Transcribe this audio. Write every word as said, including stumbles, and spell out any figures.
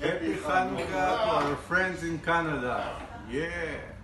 Happy Hanukkah to our friends in Canada. Yeah.